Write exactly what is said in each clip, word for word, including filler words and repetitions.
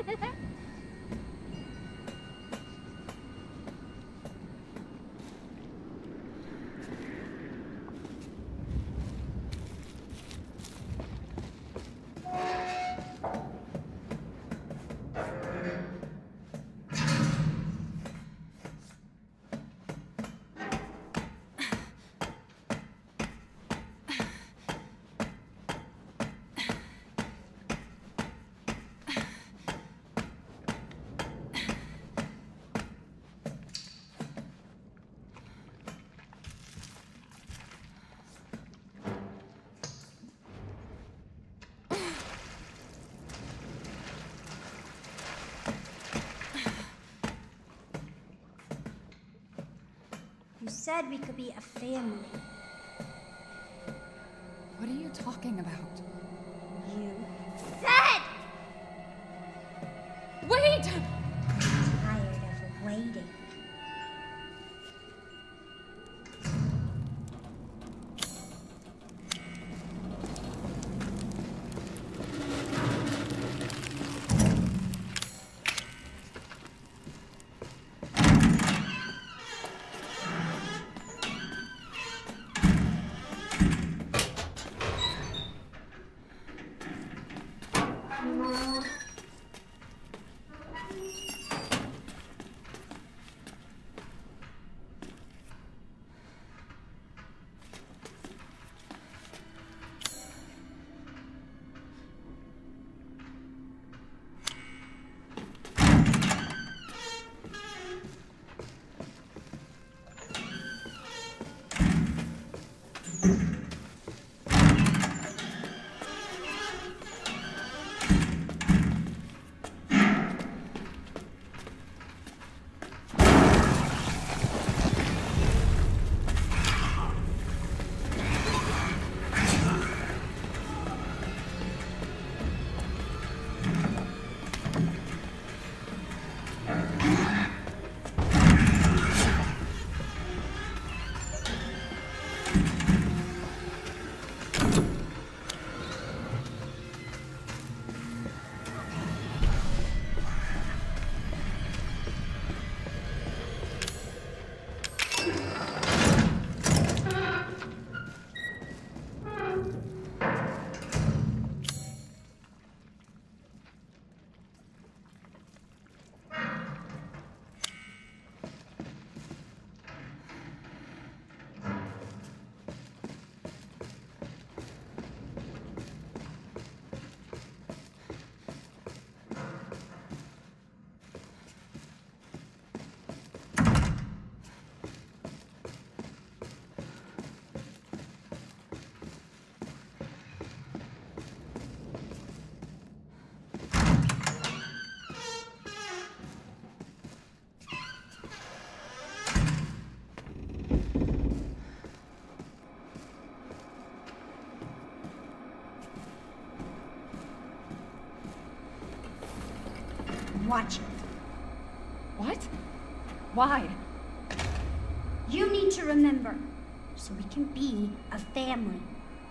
You said we could be a family. What are you talking about? You said! Wait! I'm tired of waiting. Watch it. What? Why? You need to remember, so we can be a family.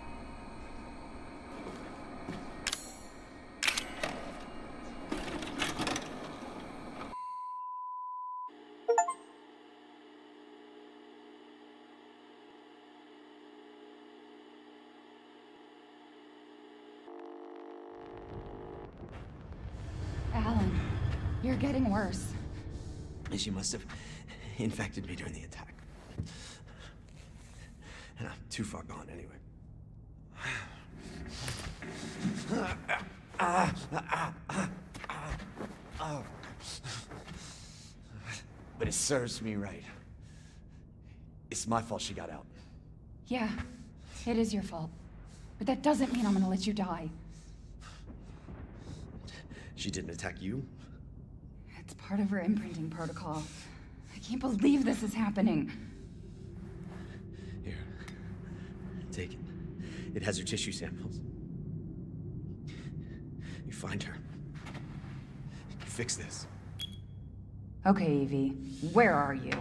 Alan, you're getting worse. She must have infected me during the attack. And I'm too far gone anyway. But it serves me right. It's my fault she got out. Yeah, it is your fault. But that doesn't mean I'm gonna let you die. She didn't attack you? It's part of her imprinting protocol. I can't believe this is happening. Here. Take it. It has her tissue samples. You find her. You fix this. Okay, Evie. Where are you?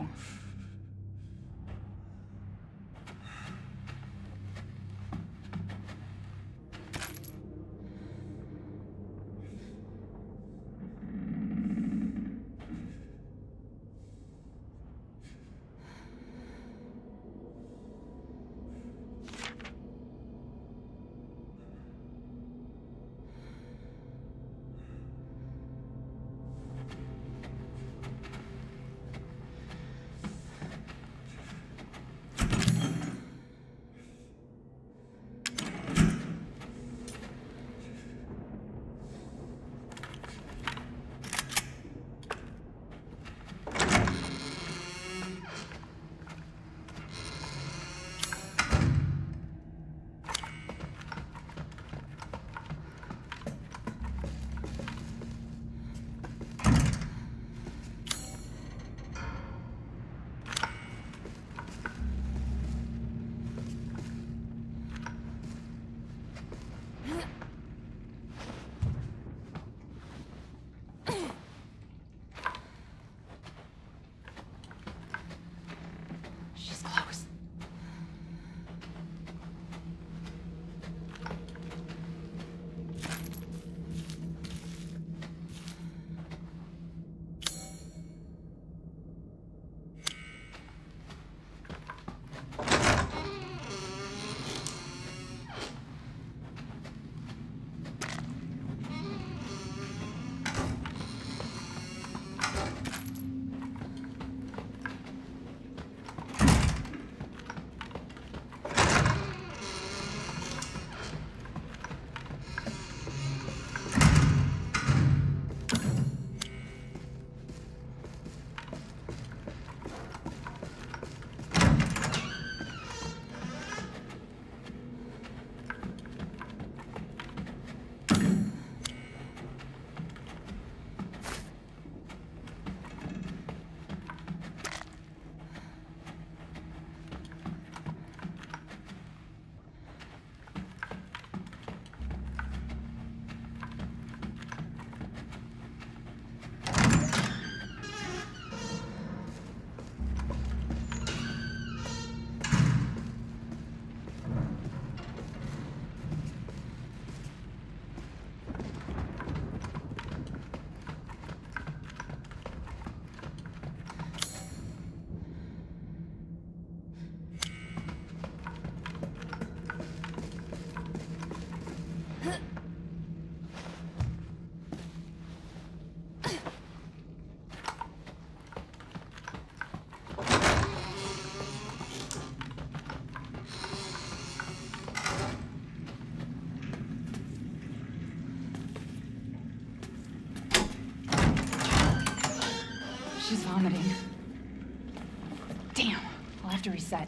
vomiting. Damn, I'll have to reset.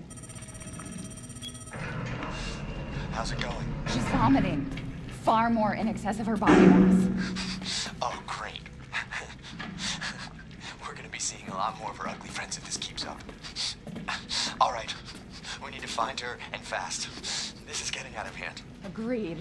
How's it going? She's vomiting. Far more in excess of her body mass. Oh, great. We're gonna be seeing a lot more of her ugly friends if this keeps up. All right, we need to find her, and fast. This is getting out of hand. Agreed.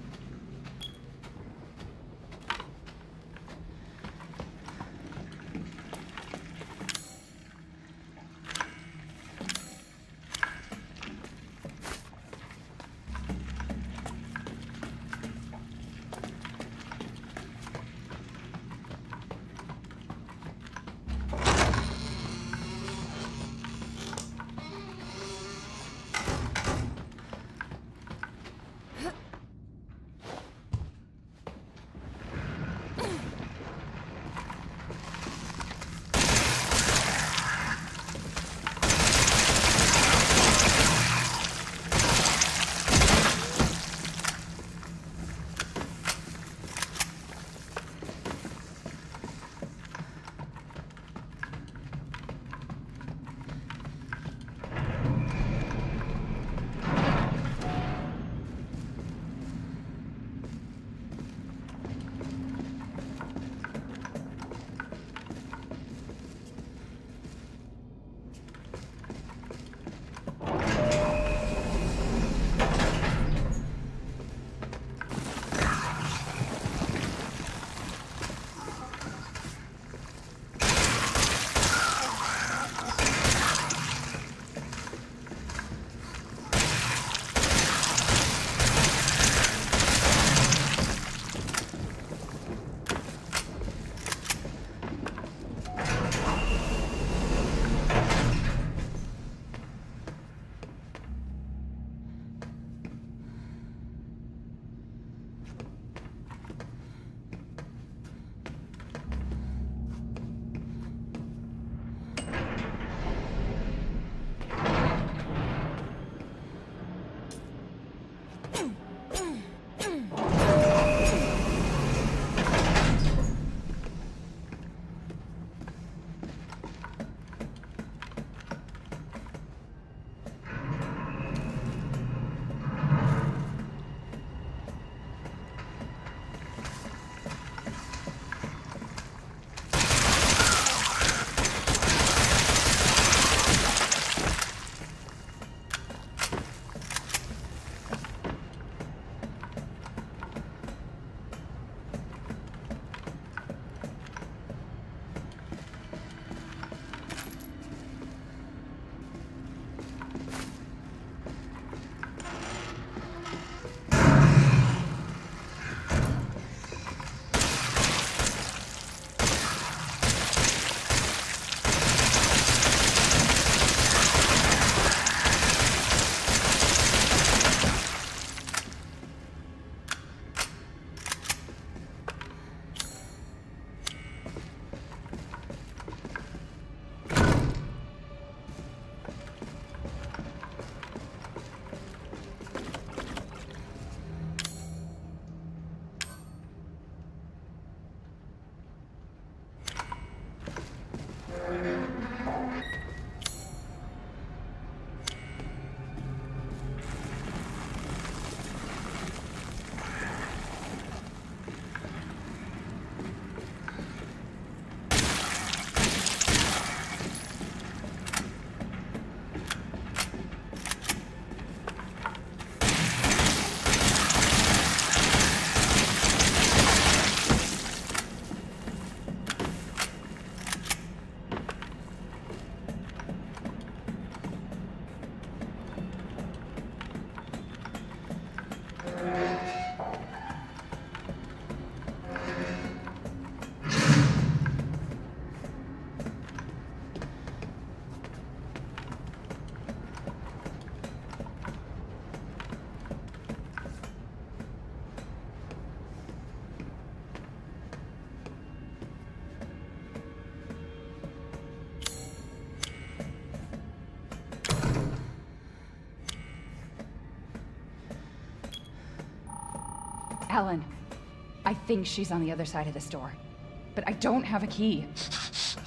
Helen, I think she's on the other side of this door, but I don't have a key.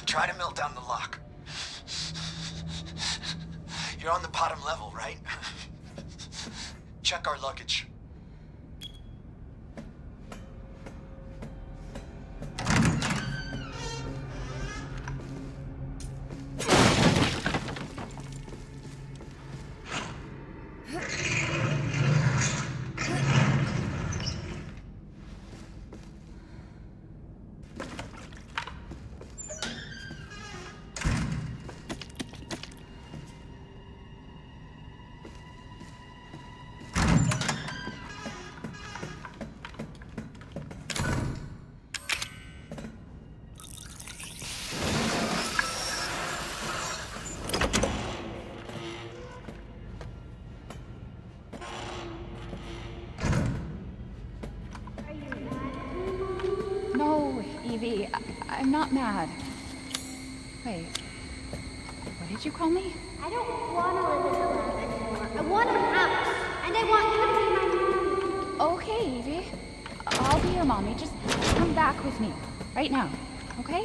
Try to melt down the lock. You're on the bottom level, right? Check our luggage. Evie, I I'm not mad. Wait, what did you call me? I don't want to live in the lab anymore. I want a house, and I want you to be my mom. Okay, Evie. I'll be your mommy. Just come back with me. Right now, okay?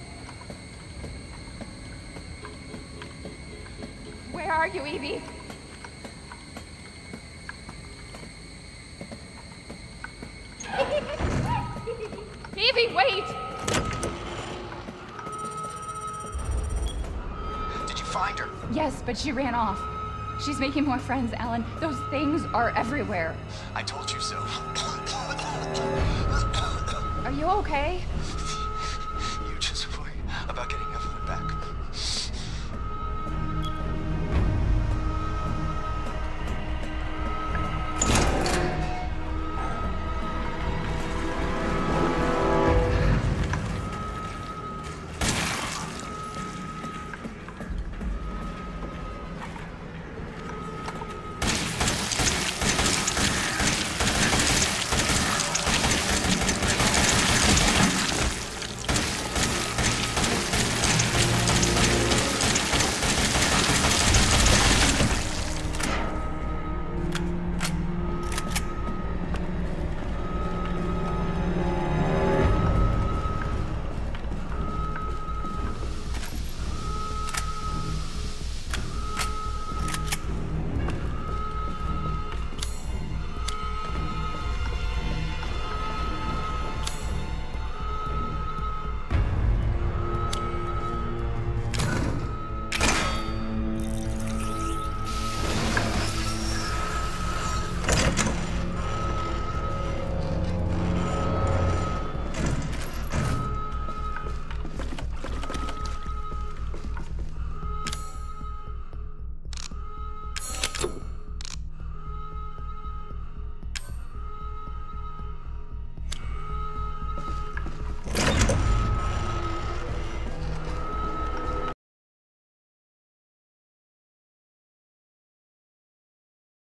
Where are you, Evie? Evie, wait! Did you find her? Yes, but she ran off. She's making more friends, Alan. Those things are everywhere. I told you so. Are you okay?